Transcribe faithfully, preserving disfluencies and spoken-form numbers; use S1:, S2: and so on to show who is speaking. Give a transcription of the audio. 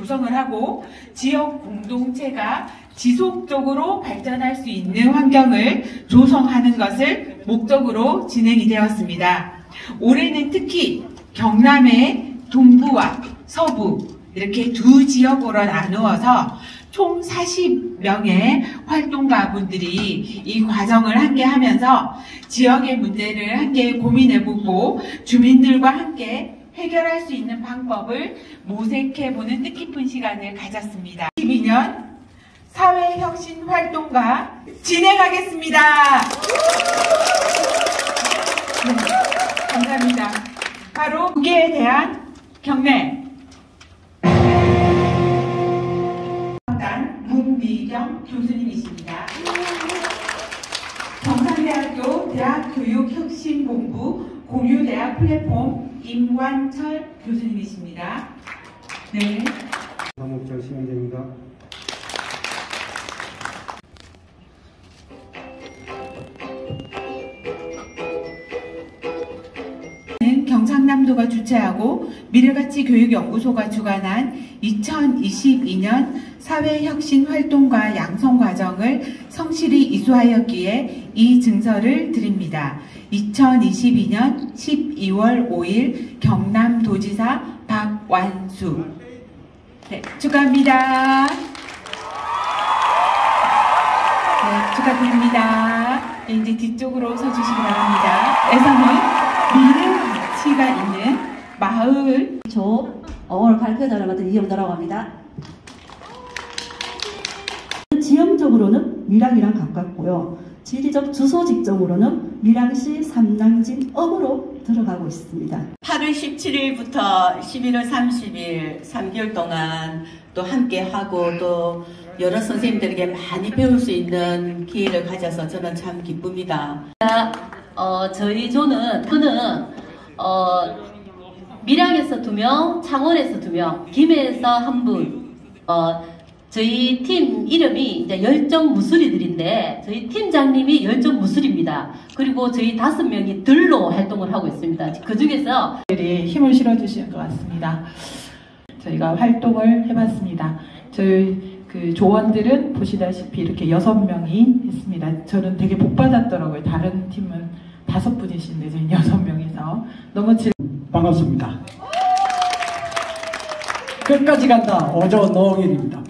S1: 조성을 하고 지역 공동체가 지속적으로 발전할 수 있는 환경을 조성하는 것을 목적으로 진행이 되었습니다. 올해는 특히 경남의 동부와 서부 이렇게 두 지역으로 나누어서 총 사십 명의 활동가분들이 이 과정을 함께 하면서 지역의 문제를 함께 고민해보고 주민들과 함께 해결할 수 있는 방법을 모색해보는 뜻깊은 시간을 가졌습니다. 이십이 년 사회혁신 활동가 진행하겠습니다. 네, 감사합니다. 바로 국회에 대한 경례. 문미경 교수님이십니다. 경상대학교 대학교육혁신본부 공유대학 플랫폼 임관철 교수님이십니다. 네.
S2: 박목철 시민대입니다.
S1: 경상남도가 주최하고 미래가치교육연구소가 주관한 이천이십이 년 사회혁신활동가 양성과정을 성실히 이수하였기에 이 증서를 드립니다. 이천이십이 년 십이월 오일 경남도지사 박완수. 네, 축하합니다. 네, 축하드립니다. 네, 이제 뒤쪽으로 서주시기 바랍니다. 에서는 미래 가치가 있는 마을.
S3: 저 오늘 발표자를 맡은 이영도라고 합니다. 지형적으로는 밀양이랑 가깝고요. 지리적 주소 직정으로는 밀양시 삼당진읍으로 들어가고 있습니다.
S4: 팔월 십칠일부터 십일월 삼십일 삼 개월 동안 또 함께하고 또 여러 선생님들에게 많이 배울 수 있는 기회를 가져서 저는 참 기쁩니다.
S5: 어, 저희 조는 저는 어, 밀양에서 두 명, 창원에서 두 명, 김해에서 한 분. 어, 저희 팀 이름이 이제 열정 무술이들인데 저희 팀장님이 열정 무술입니다. 그리고 저희 다섯 명이 들로 활동을 하고 있습니다. 그 중에서
S6: 힘을 실어주시는 것 같습니다. 저희가 활동을 해봤습니다. 저희 그 조원들은 보시다시피 이렇게 여섯 명이 했습니다. 저는 되게 복 받았더라고요. 다른 팀은 다섯 분이신데 저희 여섯 명이서 너무 즐.
S2: 반갑습니다. 끝까지 간다. 어조 노홍일입니다.